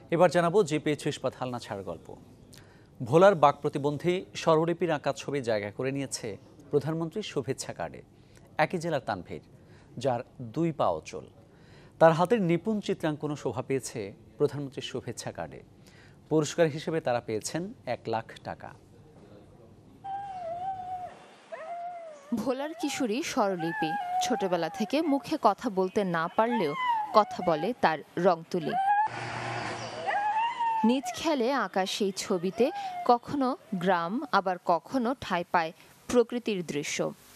এবার জানাবো জিপি ইস্পাত হালনা ছাড় গল্প। ভোলার বাক প্রতিবন্ধী স্বরলিপির আঁকা ছবি জায়গা করে নিয়েছে প্রধানমন্ত্রীর শুভেচ্ছা কার্ডে। একই জেলার তানভীর, যার 2 পা অচল, তার হাতের নিপুণ চিত্রাঙ্কনও শোভা পেয়েছে প্রধানমন্ত্রীর শুভেচ্ছা কার্ডে। পুরস্কার হিসেবে তারা পেয়েছেন 1 লাখ টাকা। ভোলার কিশোরী স্বরলিপি ছোটবেলা থেকে মুখে কথা বলতে না পারলেও কথা বলে তার রং তুলি। নিজ খেলে আঁকা সেই ছবিতে কখনো গ্রাম, আবার কখনো ঠাঁই পায় প্রকৃতির দৃশ্য।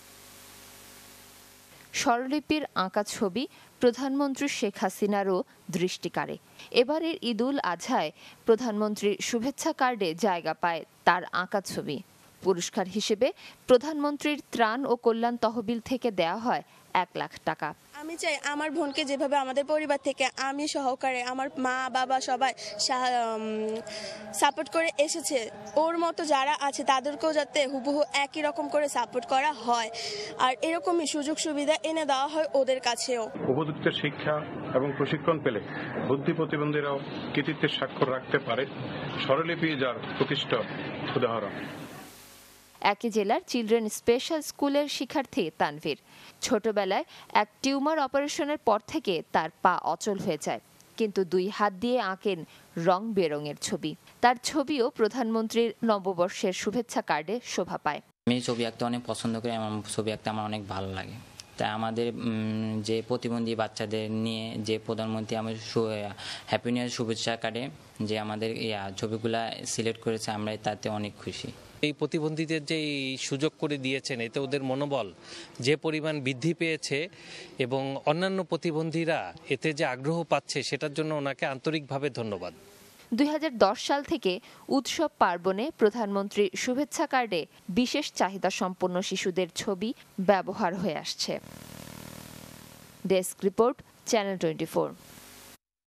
স্বরলিপির আঁকা ছবি প্রধানমন্ত্রী শেখ হাসিনারও দৃষ্টি কাড়ে। এবারের ঈদুল আজহায় প্রধানমন্ত্রীর শুভেচ্ছা কার্ডে জায়গা পায় তার আঁকা ছবি। পুরস্কার হিসেবে প্রধানমন্ত্রীর ত্রাণ ও কল্যাণ তহবিল থেকে দেয়া হয় 1 লাখ টাকা। আমি চাই আমার বোনকে যেভাবে আমাদের পরিবার থেকে আমি সহকারে আমার মা বাবা সবাই সাপোর্ট করে এসেছে, ওর মতো যারা আছে তাদেরকেও যাতে হুবহু একই রকম করে সাপোর্ট করা হয়, আর এরকমই সুযোগ সুবিধা এনে দেওয়া হয় ওদের কাছেও। উপযুক্ত শিক্ষা এবং প্রশিক্ষণ পেলে বুদ্ধি প্রতিবন্ধীরাও কৃতিত্বের স্বাক্ষর রাখতে পারে। স্বরলিপি যার প্রকৃষ্ট উদাহরণ। একই জেলার চিলড্রেন স্পেশাল স্কুলের শিক্ষার্থী তানভীর। ছোটবেলায় এক টিউমার অপারেশনের পর থেকে তার পা অচল হয়ে যায়, কিন্তু 2 হাত দিয়ে আঁকেন রং বেরঙের ছবি। তার ছবিও প্রধানমন্ত্রীর নববর্ষের শুভেচ্ছা কার্ডে শোভা পায়। আমি ছবি আঁকতে অনেক পছন্দ করি, আমার ছবি আঁকতে আমার অনেক ভালো লাগে। তাই আমাদের যে প্রতিবন্ধী বাচ্চাদের নিয়ে যে প্রধানমন্ত্রী আমাদের হ্যাপি নিউ ইয়ার শুভেচ্ছা কার্ডে যে আমাদের ছবিগুলা সিলেক্ট করেছে, আমরা তাতে অনেক খুশি। এই প্রতিবন্ধীদের যে সুযোগ করে দিয়েছেন, এতে ওদের মনোবল যে পরিমাণ বৃদ্ধি পেয়েছে এবং অন্যান্য প্রতিবন্ধীরা এতে যে আগ্রহ পাচ্ছে, সেটার জন্য ওনাকে আন্তরিকভাবে ধন্যবাদ। 2010 সাল থেকে উৎসব পার্বণে প্রধানমন্ত্রীর শুভেচ্ছা কার্ডে বিশেষ চাহিদা সম্পন্ন শিশুদের ছবি ব্যবহার হয়ে আসছে। Desk report, channel 24।